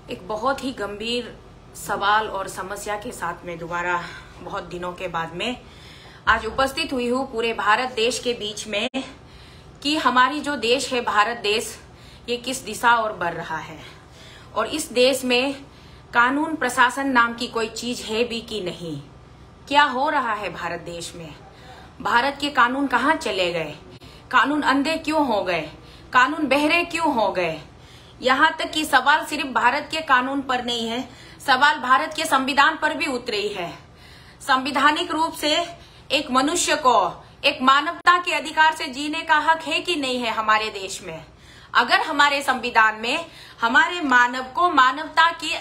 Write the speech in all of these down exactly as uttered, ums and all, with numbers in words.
एक बहुत ही गंभीर सवाल और समस्या के साथ में दोबारा बहुत दिनों के बाद में आज उपस्थित हुई हूँ पूरे भारत देश के बीच में कि हमारी जो देश है भारत देश ये किस दिशा और बढ़ रहा है और इस देश में कानून प्रशासन नाम की कोई चीज है भी कि नहीं। क्या हो रहा है भारत देश में? भारत के कानून कहाँ चले गए? कानून अंधे क्यों हो गए? कानून बहरे क्यों हो गए? यहाँ तक कि सवाल सिर्फ भारत के कानून पर नहीं है, सवाल भारत के संविधान पर भी उतरी है। संवैधानिक रूप से एक मनुष्य को एक मानवता के अधिकार से जीने का हक है कि नहीं है हमारे देश में? अगर हमारे संविधान में हमारे मानव को मानवता के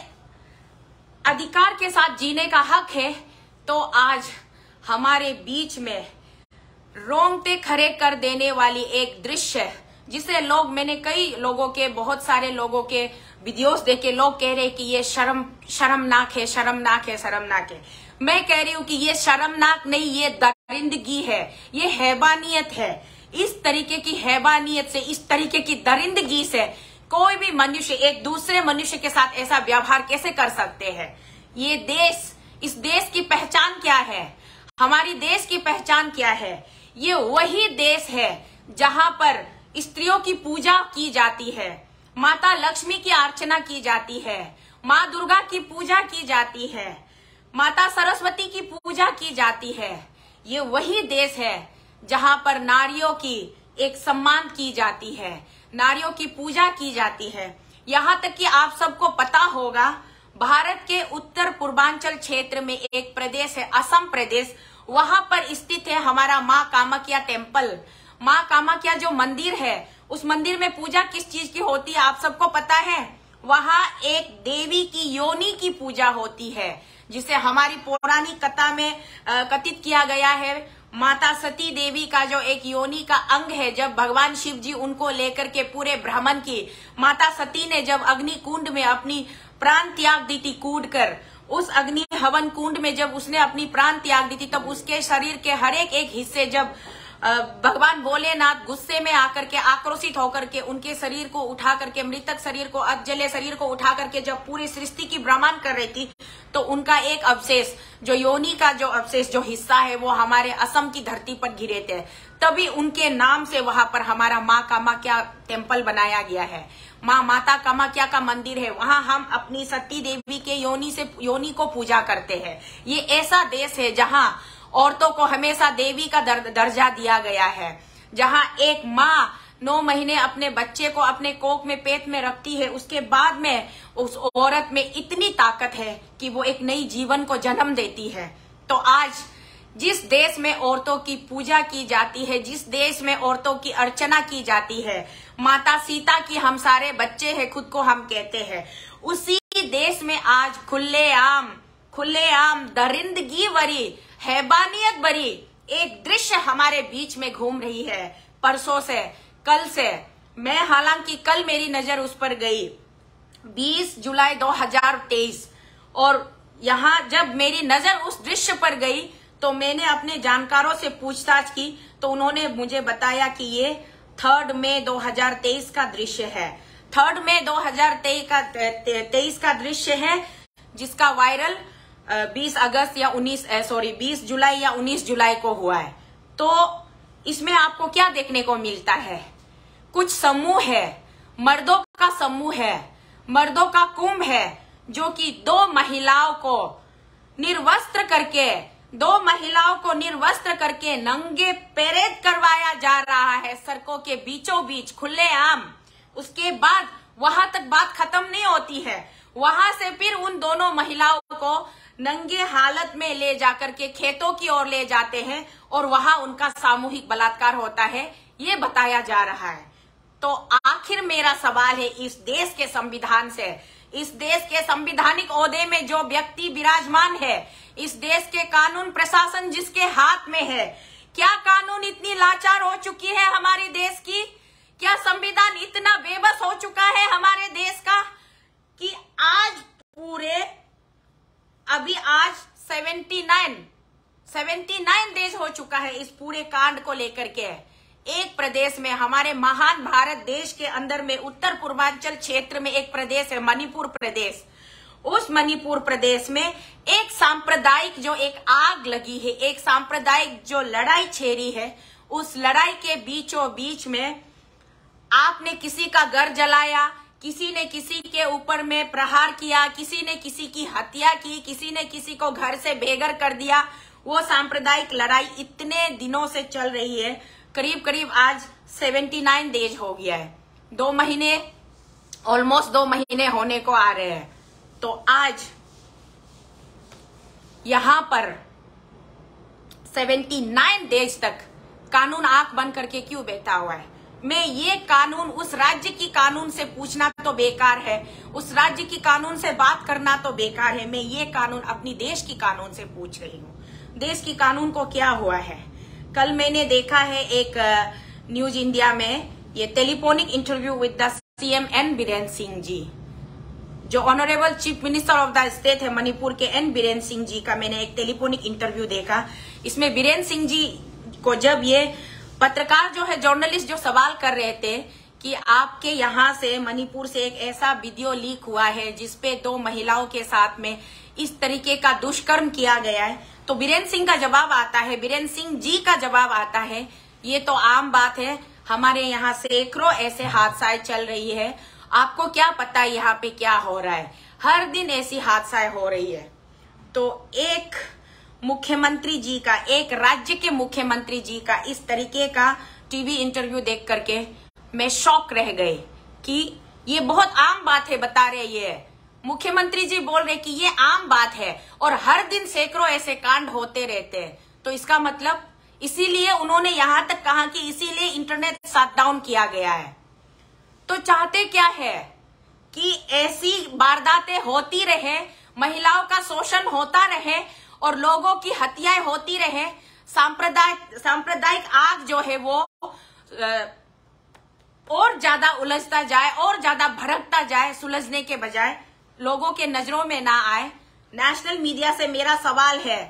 अधिकार के साथ जीने का हक है तो आज हमारे बीच में रोंगटे खड़े कर देने वाली एक दृश्य जिसे लोग मैंने कई लोगों के बहुत सारे लोगों के वीडियोस देखे, लोग कह रहे कि ये शर्म शर्मनाक है शर्मनाक है शर्मनाक है। मैं कह रही हूँ कि ये शर्मनाक नहीं, ये दरिंदगी है, ये हैवानियत है। इस तरीके की हैवानियत से, इस तरीके की दरिंदगी से कोई भी मनुष्य एक दूसरे मनुष्य के साथ ऐसा व्यवहार कैसे कर सकते हैं? ये देश, इस देश की पहचान क्या है? हमारी देश की पहचान क्या है? ये वही देश है जहां पर स्त्रियों की पूजा की जाती है, माता लक्ष्मी की अर्चना की जाती है, माँ दुर्गा की पूजा की जाती है, माता सरस्वती की पूजा की जाती है। ये वही देश है जहां पर नारियों की एक सम्मान की जाती है, नारियों की पूजा की जाती है। यहाँ तक कि आप सबको पता होगा भारत के उत्तर पूर्वांचल क्षेत्र में एक प्रदेश है असम प्रदेश, वहां पर स्थित है हमारा माँ कामाख्या टेम्पल। माँ कामाख्या जो मंदिर है उस मंदिर में पूजा किस चीज की होती है आप सबको पता है? वहां एक देवी की योनि की पूजा होती है जिसे हमारी पौराणिक कथा में कथित किया गया है। माता सती देवी का जो एक योनि का अंग है, जब भगवान शिव जी उनको लेकर के पूरे भ्रमण की, माता सती ने जब अग्नि कुंड में अपनी प्राण त्याग दी थी, कूद कर उस अग्नि हवन कुंड में जब उसने अपनी प्राण त्याग दी थी, तब उसके शरीर के हर एक एक हिस्से जब भगवान भोलेनाथ गुस्से में आकर के आक्रोशित होकर के उनके शरीर को उठा करके, मृतक शरीर को, अधजले शरीर को उठा करके जब पूरी सृष्टि की भ्रमण कर रही थी, तो उनका एक अवशेष, जो योनि का जो अवशेष जो हिस्सा है वो हमारे असम की धरती पर गिरे थे। तभी उनके नाम से वहां पर हमारा माँ कामाख्या टेम्पल बनाया गया है। माँ माता कामाख्या का मंदिर है, वहां हम अपनी सती देवी के योनि से योनि को पूजा करते हैं। ये ऐसा देश है जहां औरतों को हमेशा देवी का दर, दर्जा दिया गया है, जहां एक माँ नौ महीने अपने बच्चे को अपने कोख में पेट में रखती है, उसके बाद में उस औरत में इतनी ताकत है कि वो एक नई जीवन को जन्म देती है। तो आज जिस देश में औरतों की पूजा की जाती है, जिस देश में औरतों की अर्चना की जाती है, माता सीता की हम सारे बच्चे हैं खुद को हम कहते हैं, उसी देश में आज खुलेआम खुलेआम दरिंदगी भरी, हैवानियत भरी एक दृश्य हमारे बीच में घूम रही है। परसों से, कल से, मैं हालांकि कल मेरी नजर उस पर गई बीस जुलाई दो हज़ार तेईस, और यहाँ जब मेरी नजर उस दृश्य पर गई तो मैंने अपने जानकारों से पूछताछ की तो उन्होंने मुझे बताया कि ये थर्ड मई दो हज़ार तेईस का दृश्य है। थर्ड मई दो हज़ार तेईस का दृश्य है जिसका वायरल बीस अगस्त या उन्नीस सॉरी बीस जुलाई या उन्नीस जुलाई को हुआ है। तो इसमें आपको क्या देखने को मिलता है? कुछ समूह है, मर्दों का समूह है, मर्दों का कुंभ है, जो कि दो महिलाओं को निर्वस्त्र करके दो महिलाओं को निर्वस्त्र करके नंगे पैरेड करवाया जा रहा है सड़कों के बीचों बीच खुलेआम। उसके बाद वहां तक बात खत्म नहीं होती है, वहां से फिर उन दोनों महिलाओं को नंगे हालत में ले जाकर के खेतों की ओर ले जाते हैं और वहां उनका सामूहिक बलात्कार होता है, ये बताया जा रहा है। तो आखिर मेरा सवाल है इस देश के संविधान से, इस देश के संवैधानिक ओहदे में जो व्यक्ति विराजमान है, इस देश के कानून प्रशासन जिसके हाथ में है, क्या कानून इतनी लाचार हो चुकी है हमारे देश की? क्या संविधान इतना बेबस हो चुका है हमारे देश का कि आज पूरे अभी आज seventy nine seventy nine days हो चुका है इस पूरे कांड को लेकर के। एक प्रदेश में, हमारे महान भारत देश के अंदर में उत्तर पूर्वांचल क्षेत्र में एक प्रदेश है मणिपुर प्रदेश। उस मणिपुर प्रदेश में एक सांप्रदायिक जो एक आग लगी है, एक सांप्रदायिक जो लड़ाई छेड़ी है, उस लड़ाई के बीचों बीच में आपने किसी का घर जलाया, किसी ने किसी के ऊपर में प्रहार किया, किसी ने किसी की हत्या की, किसी ने किसी को घर से बेघर कर दिया। वो सांप्रदायिक लड़ाई इतने दिनों से चल रही है, करीब करीब आज उन्यासी डेज हो गया है, दो महीने ऑलमोस्ट दो महीने होने को आ रहे हैं। तो आज यहां पर उन्यासी डेज तक कानून आंख बंद करके क्यों बैठा हुआ है? मैं ये कानून उस राज्य की कानून से पूछना तो बेकार है, उस राज्य की कानून से बात करना तो बेकार है। मैं ये कानून अपनी देश की कानून से पूछ रही हूँ। देश की कानून को क्या हुआ है? कल मैंने देखा है एक न्यूज इंडिया में ये telephonic interview with the CM N Biren Singh ji, जो honourable chief minister of the state है मणिपुर के एन बीरेन सिंह जी का मैंने एक टेलीफोनिक इंटरव्यू देखा। इसमें बीरेन सिंह जी को जब ये पत्रकार जो है, जर्नलिस्ट जो सवाल कर रहे थे कि आपके यहाँ से मणिपुर से एक ऐसा वीडियो लीक हुआ है जिसपे दो महिलाओं के साथ में इस तरीके का दुष्कर्म किया गया है, तो बीरेन सिंह का जवाब आता है, बीरेन सिंह जी का जवाब आता है, ये तो आम बात है, हमारे यहाँ सैकड़ों ऐसे हादसाएं चल रही है, आपको क्या पता है यहाँ पे क्या हो रहा है? हर दिन ऐसी हादसाएं हो रही है। तो एक मुख्यमंत्री जी का, एक राज्य के मुख्यमंत्री जी का इस तरीके का टीवी इंटरव्यू देख करके मैं शॉक रह गई कि ये बहुत आम बात है। बता रहे ये मुख्यमंत्री जी बोल रहे कि ये आम बात है और हर दिन सैकड़ों ऐसे कांड होते रहते हैं। तो इसका मतलब इसीलिए उन्होंने यहां तक कहा कि इसीलिए इंटरनेट शट डाउन किया गया है। तो चाहते क्या है कि ऐसी वारदातें होती रहे, महिलाओं का शोषण होता रहे और लोगों की हत्याएं होती रहे, सांप्रदायिक सांप्रदायिक आग जो है वो और ज्यादा उलझता जाए और ज्यादा भड़कता जाए, सुलझने के बजाय लोगों के नजरों में ना आए। नेशनल मीडिया से मेरा सवाल है,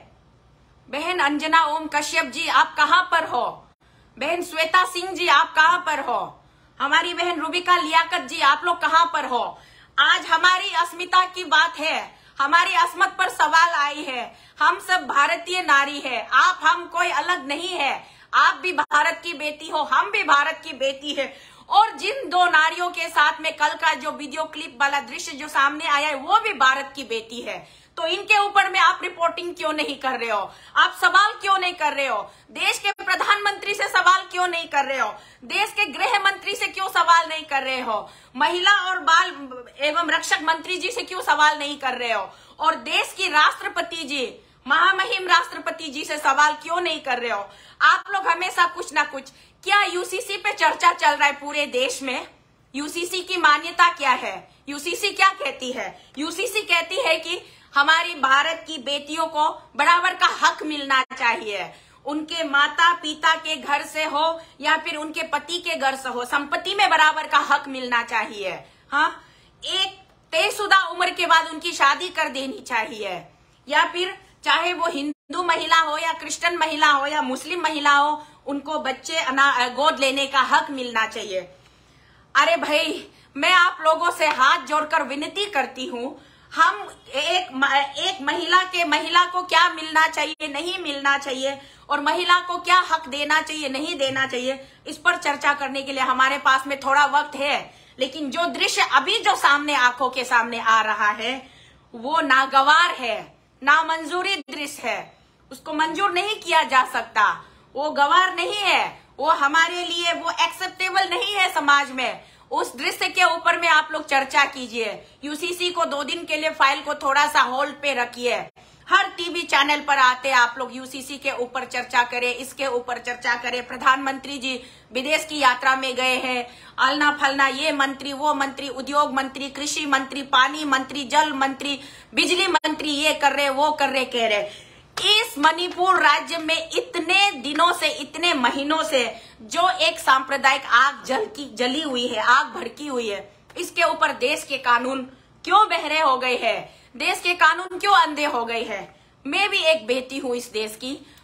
बहन अंजना ओम कश्यप जी आप कहां पर हो? बहन श्वेता सिंह जी आप कहां पर हो? हमारी बहन रूबिका लियाकत जी आप लोग कहां पर हो? आज हमारी अस्मिता की बात है, हमारी अस्मत पर सवाल आई है। हम सब भारतीय नारी है, आप हम कोई अलग नहीं है, आप भी भारत की बेटी हो, हम भी भारत की बेटी है। और जिन दो नारियों के साथ में कल का जो वीडियो क्लिप वाला दृश्य जो सामने आया है वो भी भारत की बेटी है। तो इनके ऊपर में आप रिपोर्टिंग क्यों नहीं कर रहे हो? आप सवाल क्यों नहीं कर रहे हो? देश के प्रधानमंत्री से सवाल क्यों नहीं कर रहे हो? देश के गृह मंत्री से क्यों सवाल नहीं कर रहे हो? महिला और बाल एवं रक्षक मंत्री जी से क्यों सवाल नहीं कर रहे हो? और देश की राष्ट्रपति जी, महामहिम राष्ट्रपति जी से सवाल क्यों नहीं कर रहे हो? आप लोग हमेशा कुछ ना कुछ, क्या यूसीसी पे चर्चा चल रहा है पूरे देश में? यूसीसी की मान्यता क्या है? यूसीसी क्या कहती है? यूसीसी कहती है कि हमारी भारत की बेटियों को बराबर का हक मिलना चाहिए, उनके माता पिता के घर से हो या फिर उनके पति के घर से हो, संपत्ति में बराबर का हक मिलना चाहिए। हाँ, एक तयशुदा उम्र के बाद उनकी शादी कर देनी चाहिए, या फिर चाहे वो हिंदू महिला हो या क्रिश्चियन महिला हो या मुस्लिम महिला हो, उनको बच्चे गोद लेने का हक मिलना चाहिए। अरे भाई, मैं आप लोगों से हाथ जोड़कर विनती करती हूँ, हम एक एक महिला के महिला को क्या मिलना चाहिए, नहीं मिलना चाहिए, और महिला को क्या हक देना चाहिए, नहीं देना चाहिए, इस पर चर्चा करने के लिए हमारे पास में थोड़ा वक्त है। लेकिन जो दृश्य अभी जो सामने आंखों के सामने आ रहा है वो नागवार है, नामंजूरी दृश्य है, उसको मंजूर नहीं किया जा सकता, वो गवार नहीं है, वो हमारे लिए वो एक्सेप्टेबल नहीं है समाज में। उस दृश्य के ऊपर में आप लोग चर्चा कीजिए। यूसीसी को दो दिन के लिए फाइल को थोड़ा सा होल्ड पे रखिए। हर टीवी चैनल पर आते आप लोग यूसीसी के ऊपर चर्चा करें, इसके ऊपर चर्चा करें। प्रधानमंत्री जी विदेश की यात्रा में गए हैं, अलना फलना, ये मंत्री वो मंत्री, उद्योग मंत्री, कृषि मंत्री, पानी मंत्री, जल मंत्री, बिजली मंत्री, ये कर रहे वो कर रहे कह रहे। इस मणिपुर राज्य में इतने दिनों से, इतने महीनों से जो एक सांप्रदायिक आग जल की जली हुई है, आग भड़की हुई है, इसके ऊपर देश के कानून क्यों बहरे हो गए हैं? देश के कानून क्यों अंधे हो गए हैं? मैं भी एक बेटी हूँ इस देश की,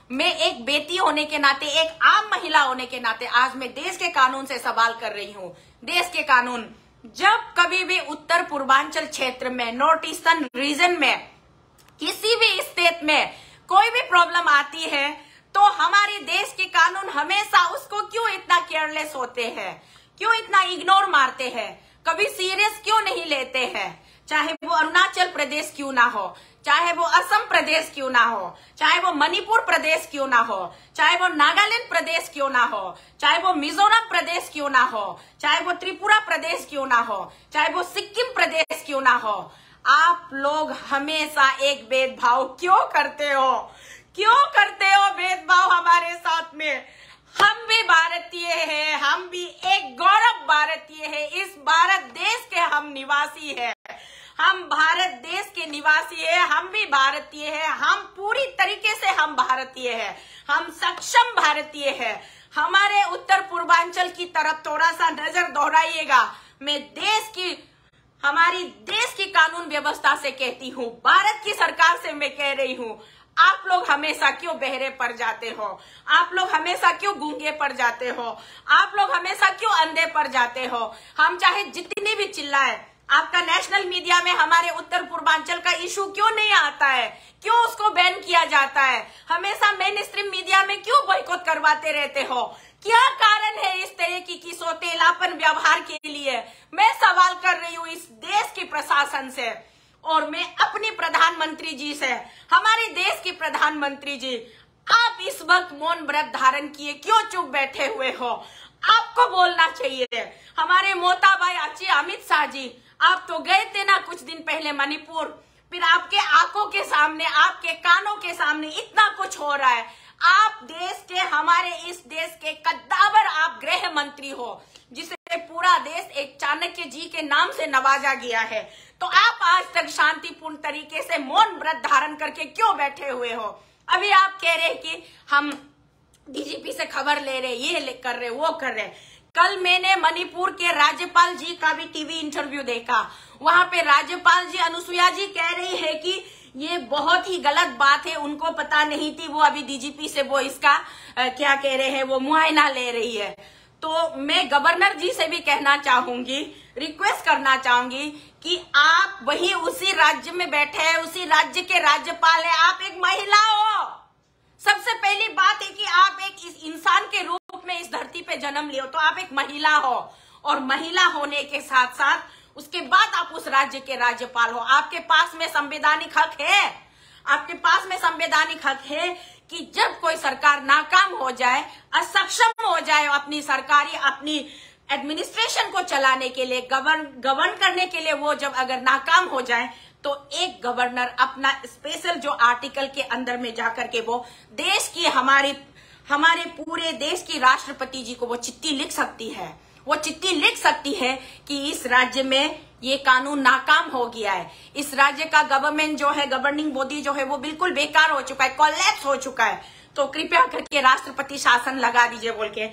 मैं एक बेटी होने के नाते, एक आम महिला होने के नाते आज मैं देश के कानून से सवाल कर रही हूँ। देश के कानून, जब कभी भी उत्तर पूर्वांचल क्षेत्र में, नॉर्थ ईस्टर्न रीजन में, किसी भी स्टेट में कोई भी प्रॉब्लम आती है तो हमारे देश के कानून हमेशा उसको क्यों इतना केयरलेस होते हैं, क्यों इतना इग्नोर मारते हैं, कभी सीरियस क्यों नहीं लेते हैं? चाहे वो अरुणाचल प्रदेश क्यों ना हो, चाहे वो असम प्रदेश क्यों ना हो, चाहे वो मणिपुर प्रदेश क्यों ना हो, चाहे वो नागालैंड प्रदेश क्यों ना हो, चाहे वो मिजोरम प्रदेश क्यों ना हो, चाहे वो त्रिपुरा प्रदेश क्यों ना हो, चाहे वो सिक्किम प्रदेश क्यों ना हो, आप लोग हमेशा एक भेदभाव क्यों करते हो? क्यों करते हो भेदभाव हमारे साथ में? हम भी भारतीय हैं, हम भी एक गौरव भारतीय हैं, इस भारत देश के हम निवासी हैं, हम भारत देश के निवासी हैं, हम भी भारतीय हैं, हम पूरी तरीके से हम भारतीय हैं, हम सक्षम भारतीय हैं। हमारे उत्तर पूर्वांचल की तरफ थोड़ा सा नजर दोहराइएगा। मैं देश की, हमारी देश की कानून व्यवस्था से कहती हूँ, भारत की सरकार से मैं कह रही हूँ, आप लोग हमेशा क्यों बहरे पड़ जाते हो? आप लोग हमेशा क्यों गूंगे पड़ जाते हो? आप लोग हमेशा क्यों अंधे पड़ जाते हो? हम चाहे जितनी भी चिल्लाए, आपका नेशनल मीडिया में हमारे उत्तर पूर्वांचल का इशू क्यों नहीं आता है? क्यों उसको बैन किया जाता है? हमेशा मेन स्ट्रीम मीडिया में क्यों बॉयकॉट करवाते रहते हो? क्या कारण है इस तरह की, की सोतेलापन व्यवहार के लिए? मैं सवाल कर रही हूँ इस देश के प्रशासन से, और मैं अपनी प्रधानमंत्री जी से, हमारे देश के प्रधानमंत्री जी, आप इस वक्त मौन व्रत धारण किए क्यों चुप बैठे हुए हो? आपको बोलना चाहिए। हमारे मोता भाई अच्छे अमित शाह जी, आप तो गए थे ना कुछ दिन पहले मणिपुर, फिर आपके आंखों के सामने, आपके कानों के सामने इतना कुछ हो रहा है। आप देश के, हमारे इस देश के कद्दावर आप गृह मंत्री हो, जिसे पूरा देश एक चाणक्य जी के नाम से नवाजा गया है, तो आप आज तक शांतिपूर्ण तरीके से मौन व्रत धारण करके क्यों बैठे हुए हो? अभी आप कह रहे हैं कि हम डीजीपी से खबर ले रहे, ये कर रहे, वो कर रहे। कल मैंने मणिपुर के राज्यपाल जी का भी टीवी इंटरव्यू देखा, वहां पे राज्यपाल जी अनुसुईया जी कह रही है कि ये बहुत ही गलत बात है, उनको पता नहीं थी, वो अभी डीजीपी से वो इसका आ, क्या कह रहे हैं, वो मुआयना ले रही है। तो मैं गवर्नर जी से भी कहना चाहूंगी, रिक्वेस्ट करना चाहूंगी कि आप वही उसी राज्य में बैठे हैं, उसी राज्य के राज्यपाल हैं, आप एक महिला हो। सबसे पहली बात है कि आप एक इस इंसान के रूप में इस धरती पे जन्म लिए हो, तो आप एक महिला हो, और महिला होने के साथ साथ उसके बाद आप उस राज्य के राज्यपाल हो। आपके पास में संवैधानिक हक है, आपके पास में संवैधानिक हक है कि जब कोई सरकार नाकाम हो जाए, असक्षम हो जाए अपनी सरकारी, अपनी एडमिनिस्ट्रेशन को चलाने के लिए, गवर्न गवर्न करने के लिए, वो जब अगर नाकाम हो जाए, तो एक गवर्नर अपना स्पेशल जो आर्टिकल के अंदर में जाकर के वो देश की, हमारे हमारे पूरे देश की राष्ट्रपति जी को वो चिट्ठी लिख सकती है। वो चिट्ठी लिख सकती है कि इस राज्य में ये कानून नाकाम हो गया है, इस राज्य का गवर्नमेंट जो है, गवर्निंग बॉडी जो है, वो बिल्कुल बेकार हो चुका है, कोलैप्स हो चुका है, तो कृपया करके राष्ट्रपति शासन लगा दीजिए बोल के।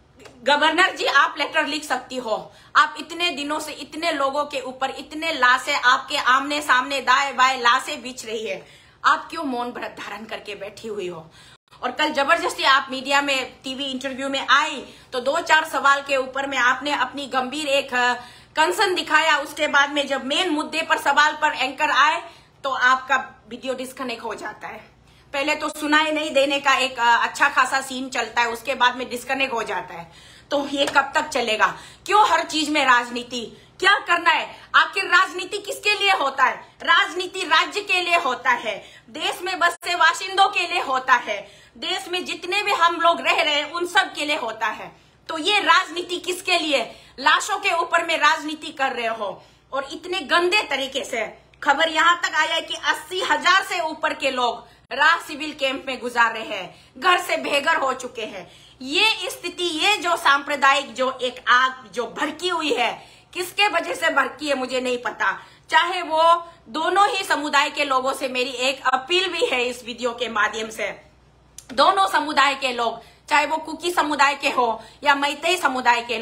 गवर्नर जी, आप लेटर लिख सकती हो। आप इतने दिनों से इतने लोगों के ऊपर इतने लाशें, आपके आमने सामने दाएं बाएं लाशें बिछ रही है, आप क्यों मौन व्रत धारण करके बैठी हुई हो? और कल जबरदस्ती आप मीडिया में टीवी इंटरव्यू में आई तो दो चार सवाल के ऊपर में आपने अपनी गंभीर एक कंसर्न दिखाया। उसके बाद में जब मेन मुद्दे पर सवाल पर एंकर आए तो आपका वीडियो डिस्कनेक्ट हो जाता है। पहले तो सुनाई नहीं देने का एक अच्छा खासा सीन चलता है, उसके बाद में डिस्कनेक्ट हो जाता है। तो ये कब तक चलेगा? क्यों हर चीज में राजनीति? क्या करना है? आखिर राजनीति किसके लिए होता है? राजनीति राज्य के लिए होता है, देश में बसे वासिंदों के लिए होता है, देश में जितने भी हम लोग रह रहे हैं उन सब के लिए होता है। तो ये राजनीति किसके लिए? लाशों के ऊपर में राजनीति कर रहे हो। और इतने गंदे तरीके से खबर यहां तक आया है कि अस्सी हजार से ऊपर के लोग राह सिविल कैंप में गुजार रहे हैं, घर से बेघर हो चुके हैं। ये स्थिति, ये जो सांप्रदायिक जो एक आग जो भड़की हुई है, किसके वजह से भड़की है मुझे नहीं पता। चाहे वो दोनों ही समुदाय के लोगों से मेरी एक अपील भी है इस वीडियो के माध्यम से, दोनों समुदाय के लोग, चाहे वो कुकी समुदाय के हो या मैतेई समुदाय के लोग,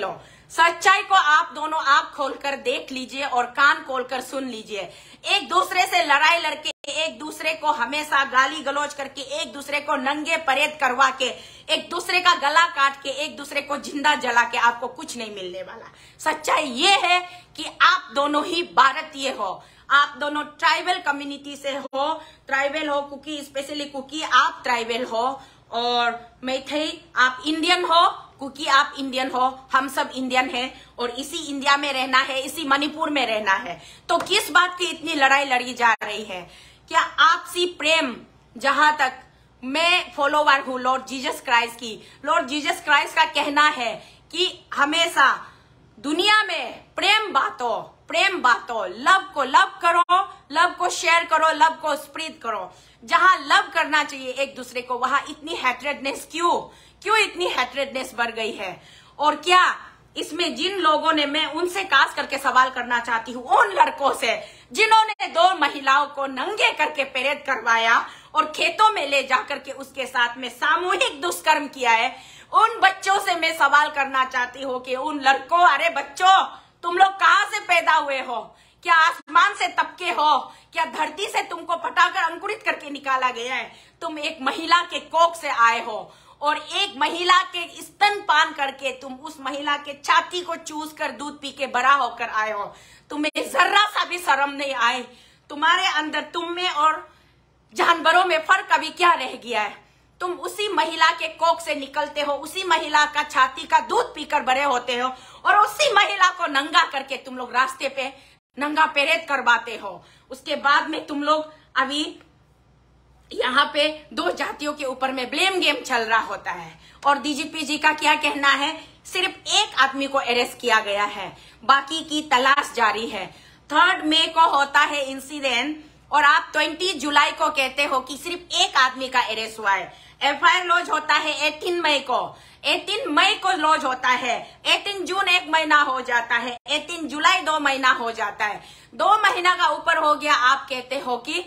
सच्चाई को आप दोनों आंख खोलकर देख लीजिए और कान खोलकर सुन लीजिए। एक दूसरे से लड़ाई लड़के, एक दूसरे को हमेशा गाली गलौज करके, एक दूसरे को नंगे परेड करवा के, एक दूसरे का गला काट के, एक दूसरे को जिंदा जला के आपको कुछ नहीं मिलने वाला। सच्चाई ये है कि आप दोनों ही भारतीय हो, आप दोनों ट्राइबल कम्युनिटी से हो, ट्राइबल हो, कुकी, स्पेशली कुकी आप ट्राइबल हो, और मैथई आप इंडियन हो, कुकी आप इंडियन हो, हम सब इंडियन हैं और इसी इंडिया में रहना है, इसी मणिपुर में रहना है। तो किस बात की इतनी लड़ाई लड़ी जा रही है? क्या आपसी प्रेम, जहां तक मैं फॉलोवर हूं लॉर्ड जीसस क्राइस्ट की, लॉर्ड जीसस क्राइस्ट का कहना है कि हमेशा दुनिया में प्रेम बांटो, प्रेम बांटो, लव को लव करो, लव को शेयर करो, लव को स्प्रेड करो। जहां लव करना चाहिए एक दूसरे को, वहां इतनी हैट्रेडनेस क्यों क्यों इतनी हैट्रेडनेस बढ़ गई है? और क्या इसमें जिन लोगों ने, मैं उनसे खास करके सवाल करना चाहती हूँ, उन लड़कों से जिन्होंने दो महिलाओं को नंगे करके परेड करवाया और खेतों में ले जाकर के उसके साथ में सामूहिक दुष्कर्म किया है, उन बच्चों से मैं सवाल करना चाहती हूँ कि उन लड़कों, अरे बच्चों, तुम लोग कहाँ से पैदा हुए हो? क्या आसमान से तबके हो? क्या धरती से तुमको फटाकर अंकुरित करके निकाला गया है? तुम एक महिला के कोख से आए हो और एक महिला के स्तनपान करके तुम उस महिला के छाती को चूस कर दूध पी के बड़ा होकर आए हो। तुम्हें जर्रा सा भी शर्म नहीं आए? तुम्हारे अंदर, तुम में और जानवरों में फर्क अभी क्या रह गया है? तुम उसी महिला के कोख से निकलते हो, उसी महिला का छाती का दूध पीकर बड़े होते हो और उसी महिला को नंगा करके तुम लोग रास्ते पे नंगा परेड करवाते हो। उसके बाद में तुम लोग अभी यहाँ पे दो जातियों के ऊपर में ब्लेम गेम चल रहा होता है। और डीजीपी जी का क्या कहना है? सिर्फ एक आदमी को अरेस्ट किया गया है, बाकी की तलाश जारी है। थर्ड मई को होता है इंसिडेंट और आप बीस जुलाई को कहते हो कि सिर्फ एक आदमी का अरेस्ट हुआ है। एफ आई आर लॉन्च होता है अठारह मई को, अठारह मई को लॉन्च होता है, अठारह जून एक महीना हो जाता है, अठारह जुलाई दो महीना हो जाता है, दो महीना का ऊपर हो गया। आप कहते हो कि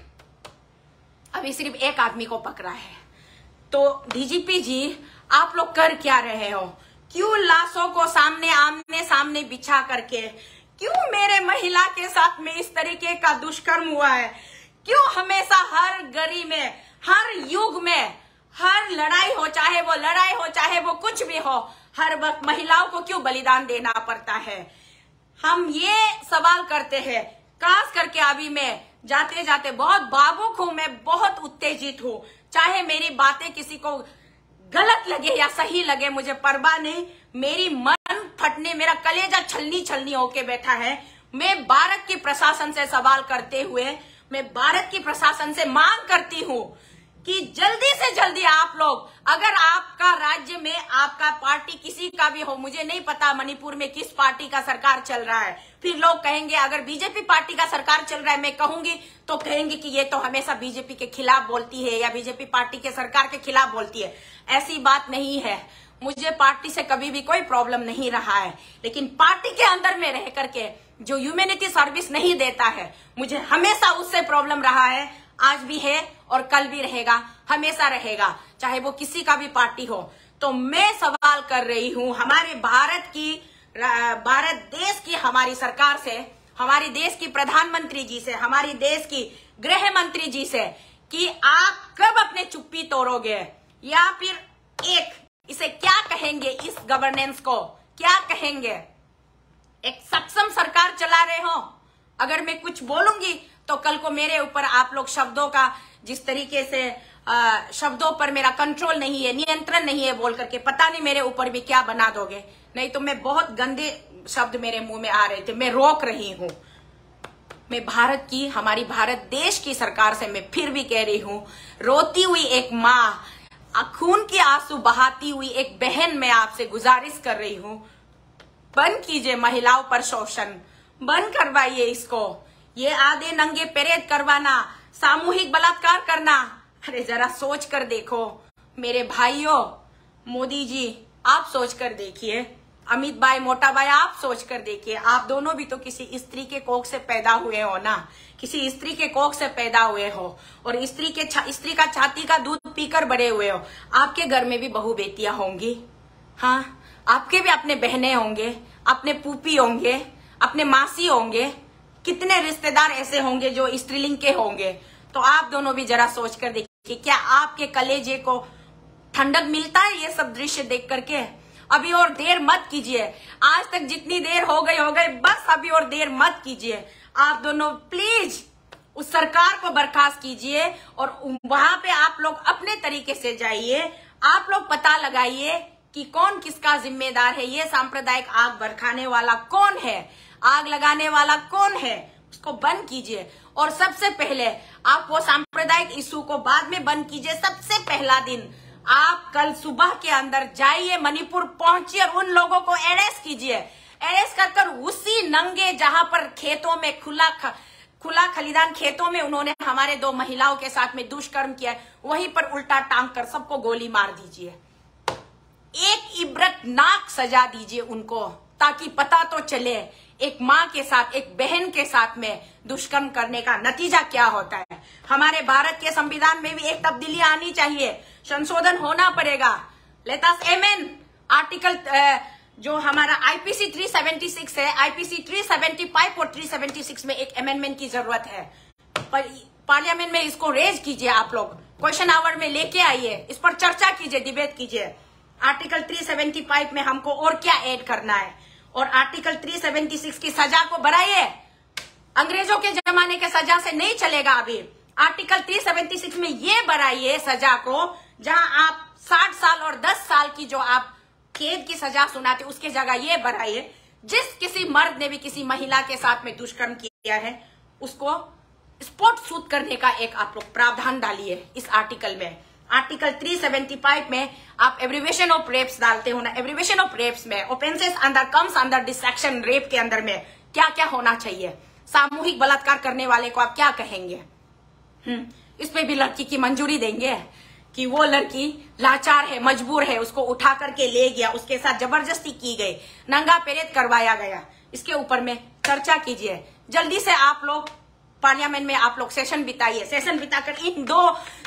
अभी सिर्फ एक आदमी को पकड़ा है। तो डीजीपी जी, आप लोग कर क्या रहे हो? क्यों लाशों को सामने आमने सामने बिछा करके, क्यों मेरे महिला के साथ में इस तरीके का दुष्कर्म हुआ है? क्यों हमेशा हर गली में, हर युग में, हर लड़ाई हो, चाहे वो लड़ाई हो चाहे वो कुछ भी हो, हर वक्त महिलाओं को क्यों बलिदान देना पड़ता है? हम ये सवाल करते हैं। खास करके अभी मैं जाते जाते बहुत भावुक हूं, मैं बहुत उत्तेजित हूं। चाहे मेरी बातें किसी को गलत लगे या सही लगे, मुझे परवाह नहीं। मेरी मन फटने, मेरा कलेजा छलनी छलनी होके बैठा है। मैं भारत के प्रशासन से सवाल करते हुए, मैं भारत की प्रशासन से मांग करती हूँ कि जल्दी से जल्दी आप लोग, अगर आपका राज्य में आपका पार्टी किसी का भी हो, मुझे नहीं पता मणिपुर में किस पार्टी का सरकार चल रहा है, फिर लोग कहेंगे अगर बीजेपी पार्टी का सरकार चल रहा है, मैं कहूंगी तो कहेंगे कि ये तो हमेशा बीजेपी के खिलाफ बोलती है या बीजेपी पार्टी के सरकार के खिलाफ बोलती है। ऐसी बात नहीं है। मुझे पार्टी से कभी भी कोई प्रॉब्लम नहीं रहा है, लेकिन पार्टी के अंदर में रह करके जो ह्यूमैनिटी सर्विस नहीं देता है, मुझे हमेशा उससे प्रॉब्लम रहा है। आज भी है और कल भी रहेगा, हमेशा रहेगा, चाहे वो किसी का भी पार्टी हो। तो मैं सवाल कर रही हूं हमारे भारत की, भारत देश की हमारी सरकार से, हमारी देश की प्रधानमंत्री जी से, हमारी देश की गृह मंत्री जी से कि आप कब अपने चुप्पी तोड़ोगे, या फिर एक इसे क्या कहेंगे, इस गवर्नेंस को क्या कहेंगे? एक सक्षम सरकार चला रहे हो। अगर मैं कुछ बोलूंगी तो कल को मेरे ऊपर आप लोग शब्दों का, जिस तरीके से आ, शब्दों पर मेरा कंट्रोल नहीं है, नियंत्रण नहीं है, बोल करके पता नहीं मेरे ऊपर भी क्या बना दोगे। नहीं तो मैं बहुत गंदे शब्द मेरे मुंह में आ रहे थे, मैं रोक रही हूं। मैं भारत की, हमारी भारत देश की सरकार से मैं फिर भी कह रही हूं, रोती हुई एक माँ, खून की आंसू बहाती हुई एक बहन, मैं आपसे गुजारिश कर रही हूं, बंद कीजिए महिलाओं पर शोषण, बंद करवाइए इसको। ये आधे नंगे परेड करवाना, सामूहिक बलात्कार करना, अरे जरा सोच कर देखो मेरे भाइयों। मोदी जी आप सोच कर देखिए, अमित भाई, मोटा भाई आप सोच कर देखिए। आप दोनों भी तो किसी स्त्री के कोख से पैदा हुए हो ना, किसी स्त्री के कोख से पैदा हुए हो और स्त्री के स्त्री का छाती का दूध पीकर बड़े हुए हो। आपके घर में भी बहू बेटियां होंगी, हाँ, आपके भी अपने बहने होंगे, अपने पूपी होंगे, अपने मासी होंगे, कितने रिश्तेदार ऐसे होंगे जो स्त्रीलिंग के होंगे। तो आप दोनों भी जरा सोच कर देखिए, क्या आपके कलेजे को ठंडक मिलता है ये सब दृश्य देख करके? अभी और देर मत कीजिए, आज तक जितनी देर हो गई हो गई, बस अभी और देर मत कीजिए। आप दोनों प्लीज उस सरकार को बर्खास्त कीजिए और वहां पे आप लोग अपने तरीके से जाइए। आप लोग पता लगाइए कि कौन किसका जिम्मेदार है, ये सांप्रदायिक आग भड़काने वाला कौन है, आग लगाने वाला कौन है, उसको बंद कीजिए। और सबसे पहले आप वो सांप्रदायिक इशू को बाद में बंद कीजिए। सबसे पहला दिन आप कल सुबह के अंदर जाइए, मणिपुर पहुंचिए और उन लोगों को अरेस्ट कीजिए। अरेस्ट कर कर उसी नंगे, जहां पर खेतों में खुला ख, खुला खलिदान खेतों में उन्होंने हमारे दो महिलाओं के साथ में दुष्कर्म किया, वहीं पर उल्टा टांग कर सबको गोली मार दीजिए। एक इबरतनाक सजा दीजिए उनको, ताकि पता तो चले एक माँ के साथ, एक बहन के साथ में दुष्कर्म करने का नतीजा क्या होता है। हमारे भारत के संविधान में भी एक तब्दीली आनी चाहिए, संशोधन होना पड़ेगा। लेट अस एमेंड आर्टिकल जो हमारा आईपीसी तीन सौ छिहत्तर है, आईपीसी तीन सौ पचहत्तर और तीन सौ छिहत्तर में एक अमेंडमेंट की जरूरत है। पार्लियामेंट में इसको रेज कीजिए, आप लोग क्वेश्चन आवर में लेके आइए, इस पर चर्चा कीजिए, डिबेट कीजिए। आर्टिकल तीन सौ पचहत्तर में हमको और क्या ऐड करना है, और आर्टिकल तीन सौ छिहत्तर की सजा को बढ़ाइए। अंग्रेजों के जमाने के सजा से नहीं चलेगा। अभी आर्टिकल तीन सौ छिहत्तर में ये बढ़ाइए सजा को, जहां आप साठ साल और दस साल की जो आप कैद की सजा सुनाते, उसके जगह ये बढ़ाइए, जिस किसी मर्द ने भी किसी महिला के साथ में दुष्कर्म किया है उसको स्पॉट सूट करने का एक आप लोग प्रावधान डालिए इस आर्टिकल में। आर्टिकल तीन सौ पचहत्तर में आप एब्रीवेशन ऑफ रेप्स डालते हो ना, एब्रीवेशन ऑफ रेप्स में offences under comes under this section, rape के अंदर में क्या क्या होना चाहिए। सामूहिक बलात्कार करने वाले को आप क्या कहेंगे? हम्म इस पे भी लड़की की मंजूरी देंगे कि वो लड़की लाचार है, मजबूर है, उसको उठा करके ले गया, उसके साथ जबरदस्ती की गई, नंगा पेरेद करवाया गया। इसके ऊपर में चर्चा कीजिए जल्दी से। आप लोग पार्लियामेंट में आप लोग सेशन बिताइए, सेशन बिताकर इन दो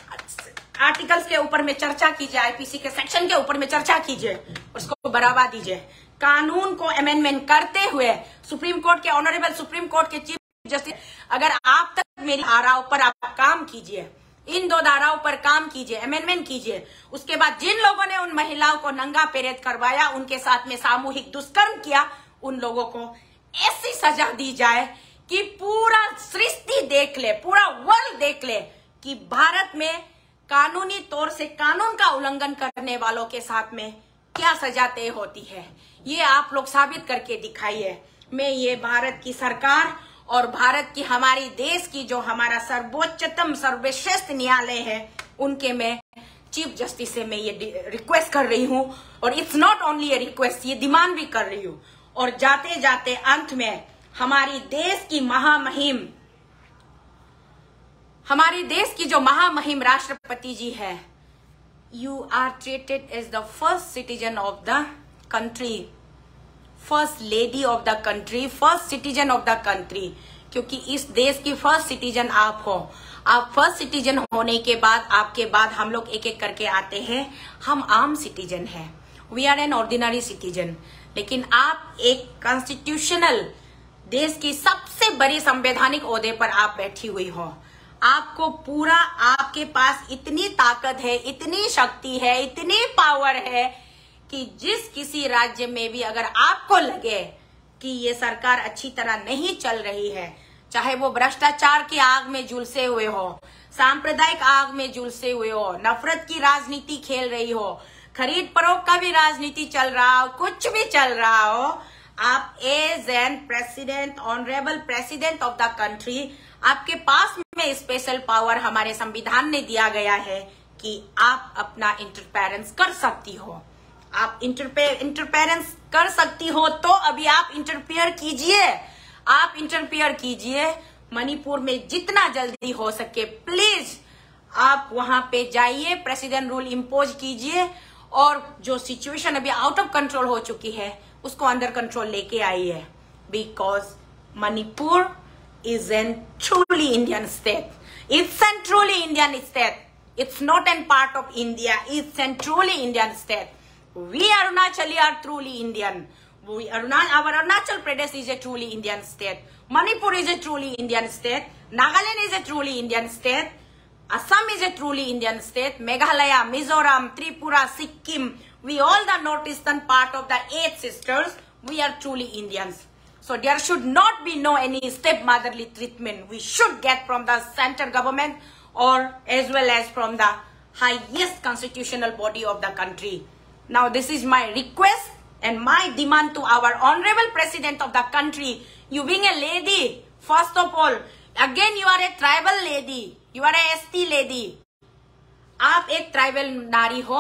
आर्टिकल्स के ऊपर में चर्चा कीजिए, आईपीसी के सेक्शन के ऊपर में चर्चा कीजिए, उसको बढ़ावा दीजिए। कानून को अमेंडमेंट करते हुए सुप्रीम कोर्ट के ऑनरेबल सुप्रीम कोर्ट के चीफ जस्टिस, अगर आप तक मेरी धाराओं पर आप काम कीजिए, इन दो धाराओं पर काम कीजिए, अमेंडमेंट कीजिए। उसके बाद जिन लोगों ने उन महिलाओं को नंगा पेरेद करवाया, उनके साथ में सामूहिक दुष्कर्म किया, उन लोगों को ऐसी सजा दी जाए कि पूरा सृष्टि देख ले, पूरा वर्ल्ड देख ले कि भारत में कानूनी तौर से कानून का उल्लंघन करने वालों के साथ में क्या सजा तय होती है। ये आप लोग साबित करके दिखाइए। मैं ये भारत की सरकार और भारत की हमारी देश की जो हमारा सर्वोच्चतम सर्वश्रेष्ठ न्यायालय है, उनके मैं चीफ जस्टिस से मैं ये रिक्वेस्ट कर रही हूँ, और it's not only a request, ये डिमांड भी कर रही हूँ। और जाते जाते अंत में हमारी देश की महामहिम हमारी देश की जो महामहिम राष्ट्रपति जी है, you are treated as the first citizen of the country, first lady of the country, first citizen of the country, क्योंकि इस देश की फर्स्ट सिटीजन आप हो। आप फर्स्ट सिटीजन होने के बाद आपके बाद हम लोग एक एक करके आते हैं, हम आम सिटीजन हैं, we are an ordinary citizen. लेकिन आप एक कॉन्स्टिट्यूशनल देश की सबसे बड़ी संवैधानिक ओहदे पर आप बैठी हुई हो। आपको पूरा, आपके पास इतनी ताकत है, इतनी शक्ति है, इतनी पावर है कि जिस किसी राज्य में भी अगर आपको लगे कि ये सरकार अच्छी तरह नहीं चल रही है, चाहे वो भ्रष्टाचार की आग में झुलसे हुए हो, सांप्रदायिक आग में झुलसे हुए हो, नफरत की राजनीति खेल रही हो, खरीद फरोख्त का भी राजनीति चल रहा हो, कुछ भी चल रहा हो, आप as an president, honourable president of the country, आपके पास में स्पेशल पावर हमारे संविधान ने दिया गया है कि आप अपना इंटरफेरेंस कर सकती हो। आप इंटरफेरेंस कर सकती हो तो अभी आप इंटरफेयर कीजिए, आप इंटरफेयर कीजिए। मणिपुर में जितना जल्दी हो सके प्लीज आप वहां पे जाइए, प्रेसिडेंट रूल इम्पोज कीजिए, और जो सिचुएशन अभी आउट ऑफ कंट्रोल हो चुकी है उसको अंडर कंट्रोल लेके आइए। Because Manipur is a truly Indian state. It's a truly Indian state. It's not a part of India. It's a truly Indian state. We Arunachali are truly Indian. We Arunachal, our Arunachal Pradesh is a truly Indian state. Manipur is a truly Indian state. Nagaland is a truly Indian state. Assam is a truly Indian state. Meghalaya, Mizoram, Tripura, Sikkim. We all the northeastern part of the eight sisters. We are truly Indians. So there should not be no any stepmotherly treatment. We should get from the central government or as well as from the highest constitutional body of the country. Now this is my request and my demand to our honorable president of the country. You being a lady, first of all, again you are a tribal lady, you are a S T lady. आप एक tribal नारी हो,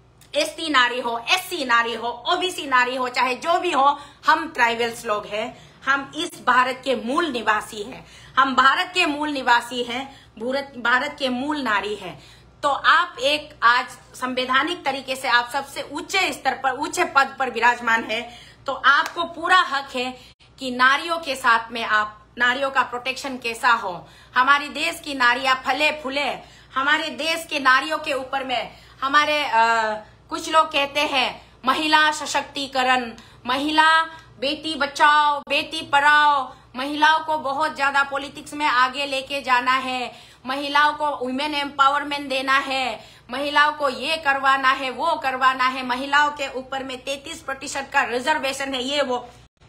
S T नारी हो, S C नारी हो, O B C नारी हो, चाहे जो भी हो, हम ट्राइबल्स लोग हैं। हम इस भारत के मूल निवासी हैं, हम भारत के मूल निवासी हैं, भारत के मूल नारी हैं। तो आप एक आज संवैधानिक तरीके से आप सबसे ऊंचे स्तर पर, ऊंचे पद पर विराजमान है, तो आपको पूरा हक है कि नारियों के साथ में आप, नारियों का प्रोटेक्शन कैसा हो, हमारी देश की नारियां फले फूले, हमारे देश के नारियों के ऊपर में हमारे आ, कुछ लोग कहते हैं महिला सशक्तिकरण, महिला बेटी बचाओ, बेटी पढ़ाओ, महिलाओं को बहुत ज्यादा पॉलिटिक्स में आगे लेके जाना है, महिलाओं को वुमेन एम्पावरमेंट देना है, महिलाओं को ये करवाना है, वो करवाना है, महिलाओं के ऊपर में तैतीस प्रतिशत का रिजर्वेशन है, ये वो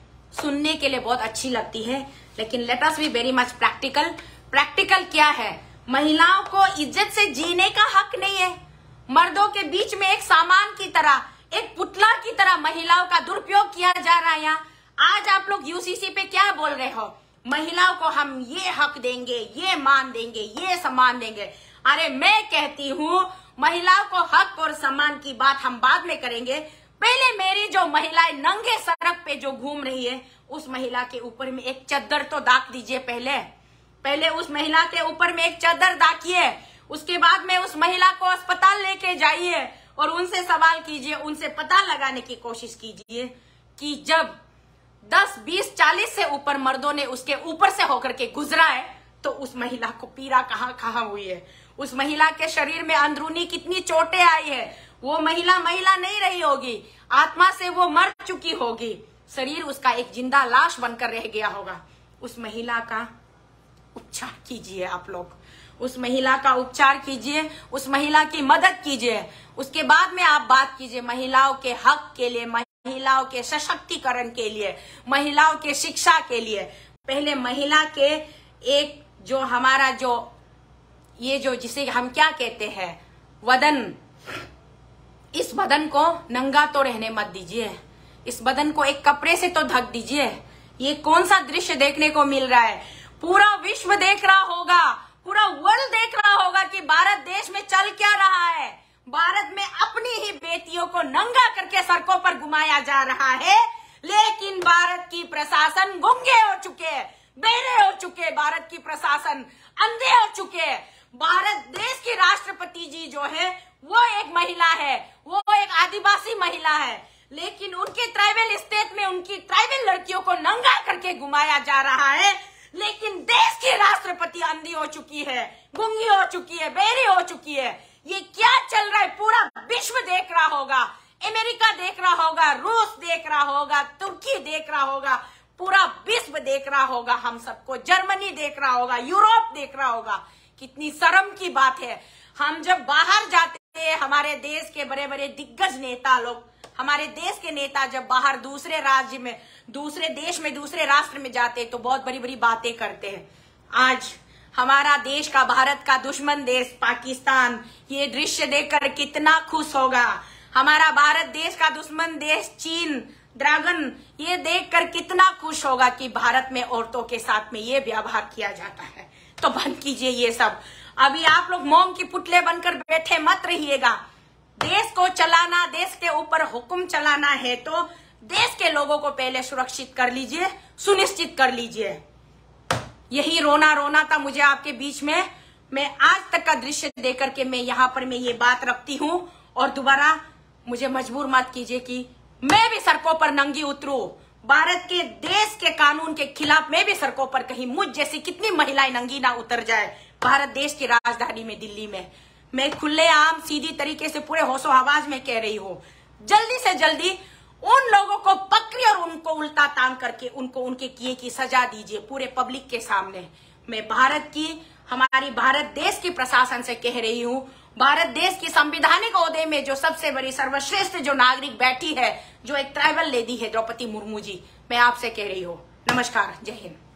सुनने के लिए बहुत अच्छी लगती है। लेकिन let us be very much practical. Practical क्या है? महिलाओं को इज्जत से जीने का हक नहीं है। मर्दों के बीच में एक सामान की तरह, एक पुतला की तरह महिलाओं का दुरुपयोग किया जा रहा है। यहाँ आज आप लोग यू सी सी पे क्या बोल रहे हो? महिलाओं को हम ये हक देंगे, ये मान देंगे, ये सम्मान देंगे। अरे मैं कहती हूँ महिलाओं को हक और सम्मान की बात हम बाद में करेंगे। पहले मेरी जो महिलाएं नंगे सड़क पे जो घूम रही है, उस महिला के ऊपर में एक चद्दर तो दाग दीजिए। पहले पहले उस महिला के ऊपर में एक चद्दर दागिए, उसके बाद में उस महिला को अस्पताल लेके जाइए और उनसे सवाल कीजिए, उनसे पता लगाने की कोशिश कीजिए कि जब दस, बीस, चालीस से ऊपर मर्दों ने उसके ऊपर से होकर के गुजरा है, तो उस महिला को पीड़ा कहाँ कहाँ हुई है, उस महिला के शरीर में अंदरूनी कितनी चोटें आई है। वो महिला महिला नहीं रही होगी, आत्मा से वो मर चुकी होगी, शरीर उसका एक जिंदा लाश बनकर रह गया होगा। उस महिला का उपचार कीजिए, आप लोग उस महिला का उपचार कीजिए, उस महिला की मदद कीजिए। उसके बाद में आप बात कीजिए महिलाओं के हक के लिए, महिलाओं के सशक्तिकरण के लिए, महिलाओं के शिक्षा के लिए। पहले महिला के एक जो हमारा जो ये जो जिसे हम क्या कहते हैं वदन, इस बदन को नंगा तो रहने मत दीजिए, इस बदन को एक कपड़े से तो ढक दीजिए। ये कौन सा दृश्य देखने को मिल रहा है? पूरा विश्व देख रहा होगा, पूरा वर्ल्ड देख रहा होगा कि भारत देश में चल क्या रहा है। भारत में अपनी ही बेटियों को नंगा करके सड़कों पर घुमाया जा रहा है, लेकिन भारत की प्रशासन गूंगे हो चुके, बहरे हो चुके, भारत की प्रशासन अंधे हो चुके। भारत देश की राष्ट्रपति जी जो है वो एक महिला है, वो एक आदिवासी महिला है, लेकिन उनके ट्राइबल स्टेट में उनकी ट्राइबल लड़कियों को नंगा करके घुमाया जा रहा है। लेकिन देश की राष्ट्रपति अंधी हो चुकी है, गूंगी हो चुकी है, बहरी हो चुकी है। ये क्या चल रहा है? पूरा विश्व देख रहा होगा, अमेरिका देख रहा होगा, रूस देख रहा होगा, तुर्की देख रहा होगा, पूरा विश्व देख रहा होगा, हम सबको जर्मनी देख रहा होगा, यूरोप देख रहा होगा। कितनी शर्म की बात है। हम जब बाहर जाते हैं, हमारे देश के बड़े बड़े दिग्गज नेता लोग, हमारे देश के नेता जब बाहर दूसरे राज्य में, दूसरे देश में, दूसरे राष्ट्र में जाते तो बहुत बड़ी बड़ी बातें करते हैं। आज हमारा देश का, भारत का दुश्मन देश पाकिस्तान ये दृश्य देखकर कितना खुश होगा। हमारा भारत देश का दुश्मन देश चीन, ड्रैगन, ये देखकर कितना खुश होगा कि भारत में औरतों के साथ में ये व्यवहार किया जाता है। तो बंद कीजिए ये सब। अभी आप लोग मोम की पुतले बनकर बैठे मत रहिएगा। देश को चलाना, देश के ऊपर हुक्म चलाना है तो देश के लोगों को पहले सुरक्षित कर लीजिए, सुनिश्चित कर लीजिए। यही रोना रोना था मुझे आपके बीच में। मैं आज तक का दृश्य देख करके मैं यहाँ पर मैं ये बात रखती हूँ और दोबारा मुझे मजबूर मत कीजिए कि मैं भी सड़कों पर नंगी उतरूं। भारत के देश के कानून के खिलाफ मैं भी सड़कों पर, कहीं मुझ जैसी कितनी महिलाएं नंगी ना उतर जाए भारत देश की राजधानी में दिल्ली में। मैं खुले आम सीधी तरीके से पूरे होशो आवाज में कह रही हूँ, जल्दी से जल्दी उन लोगों को पकड़िए और उनको उल्टा टांग करके उनको उनके किए की सजा दीजिए पूरे पब्लिक के सामने। मैं भारत की, हमारी भारत देश की प्रशासन से कह रही हूं, भारत देश की संवैधानिक ओहदे में जो सबसे बड़ी सर्वश्रेष्ठ जो नागरिक बैठी है, जो एक ट्राइबल लेडी है, द्रौपदी मुर्मू जी, मैं आपसे कह रही हूं। नमस्कार, जय हिंद।